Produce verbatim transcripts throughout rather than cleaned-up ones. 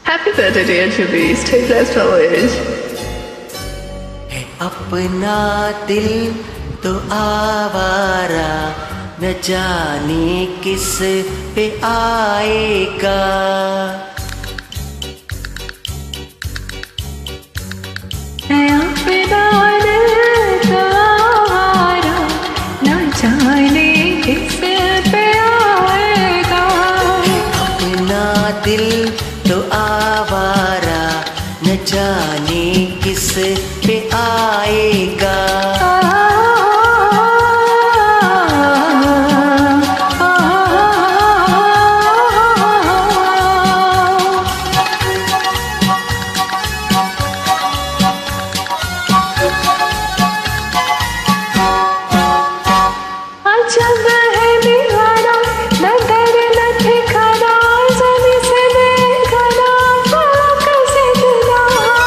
Happy birthday, dear Chubby. Stay blessed always. है अपना दिल तो आवारा, न जाने किस पे आएगा। है अपना दिल तो आवारा, न जाने किस पे आएगा। है अपना दिल तो आवारा, न जाने किस पे आएगा। जब है दीवाना, न डर न ठिकाना, ज़मीं से बेगाना, फ़लक से जुदा।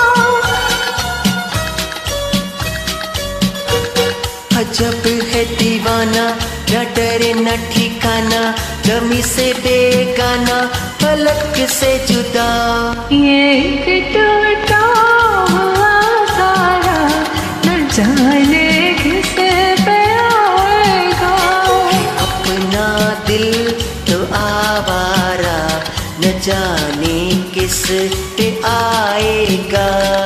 अजब है दीवाना, न डरे न ठिकाना, ज़मीं से बेगाना, फलक से जुदा। ये एक टूटा हुआ तारा, न जाने किस पे आएगा। अपना दिल तो आवारा, न जाने किस पे आएगा।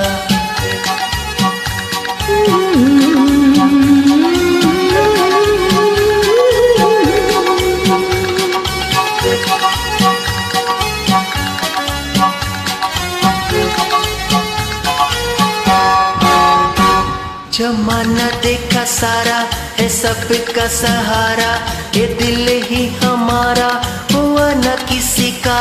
जमाना देखा सारा है सबका सहारा, ये दिल ही हमारा हुआ न किसी का।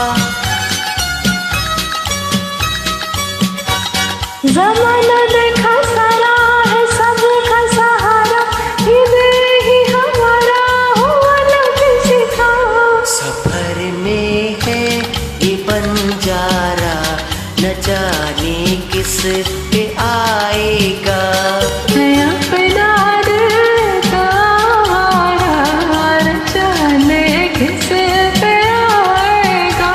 ज़माना देखा सारा है सबका सहारा, ये दिल ही हमारा हुआ न किसी का। सफर में है ये बंजारा, न जाने किस पे आएगा। है अपना दिल तो आवारा, न जाने किस पे आएगा।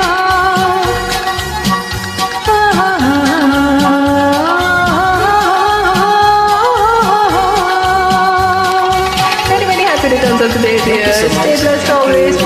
Very, very happy returns of the day, dear. Stay blessed always.